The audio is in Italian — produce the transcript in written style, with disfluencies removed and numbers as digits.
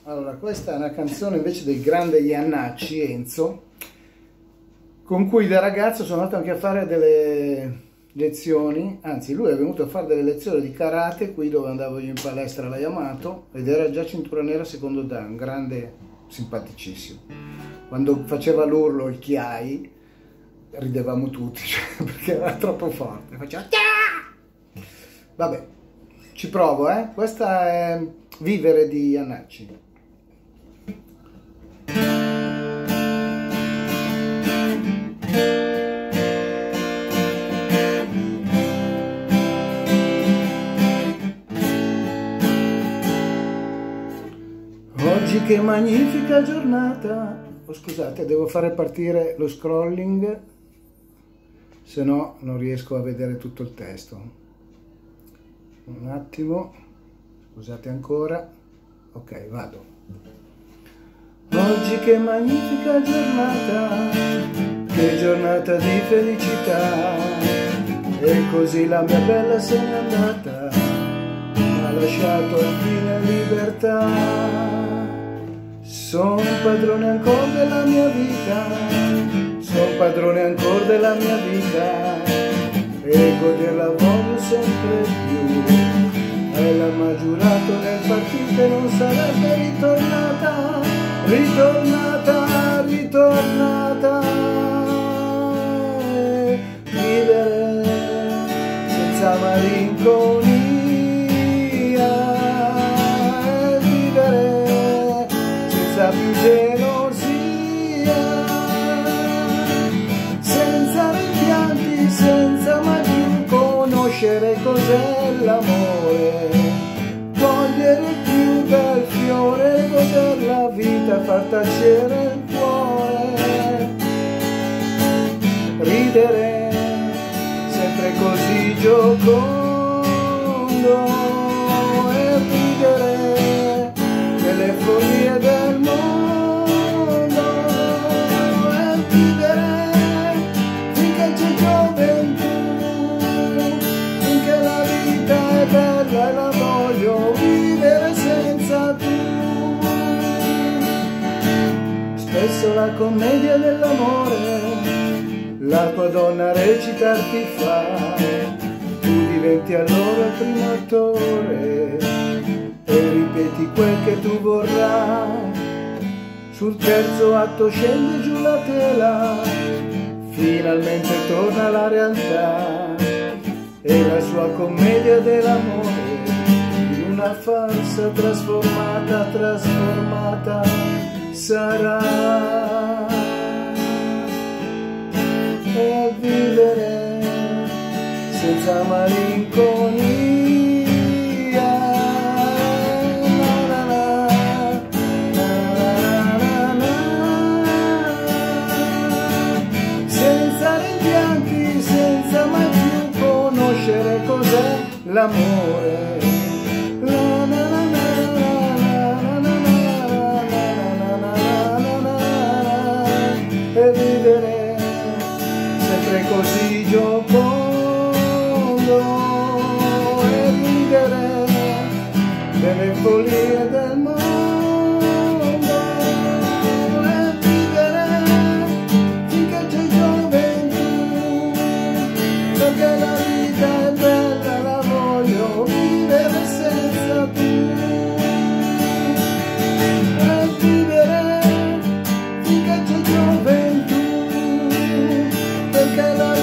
Allora, questa è una canzone invece del grande Iannacci, Enzo, con cui da ragazzo sono andato anche a fare delle lezioni, anzi lui è venuto a fare delle lezioni di karate qui dove andavo io in palestra alla Yamato, ed era già cintura nera secondo dan, un grande, simpaticissimo. Quando faceva l'urlo, il chiai, ridevamo tutti, cioè, perché era troppo forte, faceva Chia! Vabbè, ci provo, questa è Vivere di Iannacci. Oggi che magnifica giornata. Oh, scusate, devo fare partire lo scrolling, se no non riesco a vedere tutto il testo. Un attimo, scusate ancora. Ok, vado. Oggi che magnifica giornata, che giornata di felicità, e così la mia bella se n'è andata, mi ha lasciato infine libertà. Sono padrone ancora della mia vita, sono padrone ancora della mia vita, e goderla voglio sempre più. Ella m'ha giurato nel partito che non sarebbe ritornata, ritornata, ritornata. Vivere senza malinconia, vivere senza più gelosia, senza rimpianti, senza mai più conoscere cos'è l'amore, togliere il più bel fiore, goder la vita, far tacere il cuore, ridere sempre così giocondo e ridere nelle follie del mondo, e vivere finché c'è gioventù, finché la vita è bella e la voglio vivere senza tu. Spesso la commedia dell'amore la tua donna recitarti fa, tu diventi allora il primo attore e ripeti quel che tu vorrai. Sul terzo atto scende giù la tela, finalmente torna la realtà, e la sua commedia dell'amore in una farsa trasformata, trasformata sarà. E vivere senza malinconia, senza rimpianti, senza mai più conoscere cos'è l'amore. E vivere sempre così giocondo e ridere delle follie del mondo, e vivere finché c'è gioventù, perché la vita è bella, la voglio vivere senza tu, e vivere finché c'è gioventù, perché la